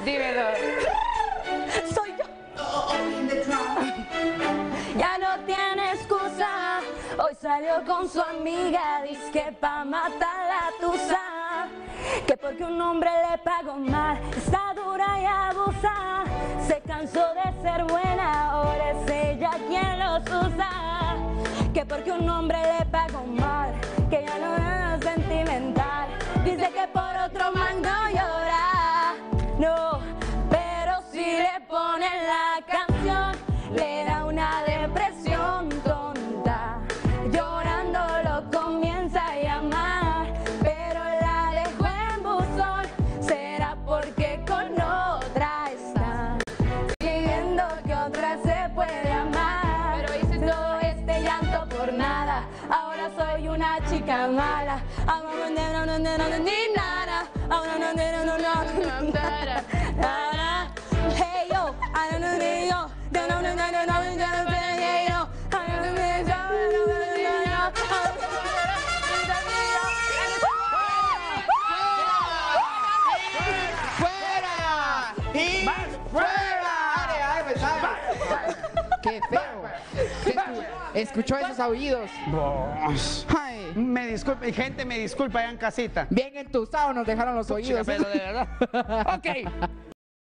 Dímelo. Soy yo. Ya no tiene excusa. Hoy salió con su amiga, dizque pa' matar la tusa. Que porque un hombre le pagó mal, está dura y abusa. Se cansó de ser buena, ahora es ella quien los usa. Que porque un hombre le pagó mal, que ya no es sentimental. Dice que por otro man no llora, no, pero si le ponen la canción, le da una depresión tonta. Llorando lo comienza a llamar, pero la dejó en buzón. Será porque con otra está, creyendo que otra se puede amar. Pero hice todo este llanto por nada. Ahora soy una chica mala. Hey yo, I don't know yo. ¡Fuera! ¡Y fuera! ¡Qué feo! ¿Escuchó esos aullidos? Ay. Me disculpe, gente, me disculpa allá en casita. Bien entusados nos dejaron los oídos. Pero de verdad. Ok.